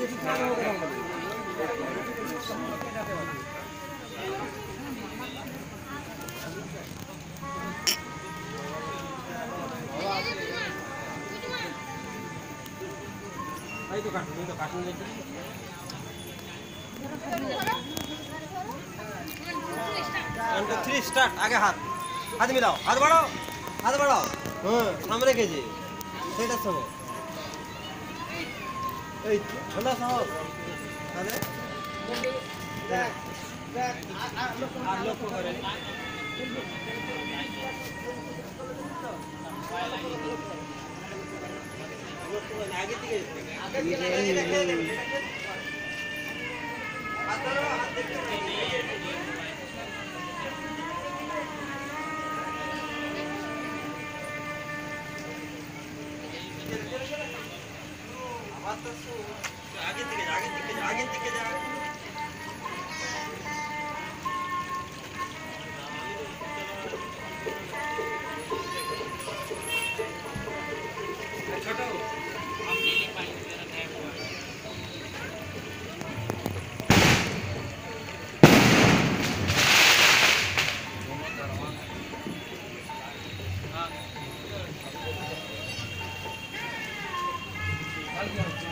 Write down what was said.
भाई तो काटून लेते 1 2 3 स्टार्ट। आगे हाथ मिलाओ, हाथ बढ़ाओ। सामने कीजिए सेटा समय ठंडा साहब आगे दिखे जा छोटा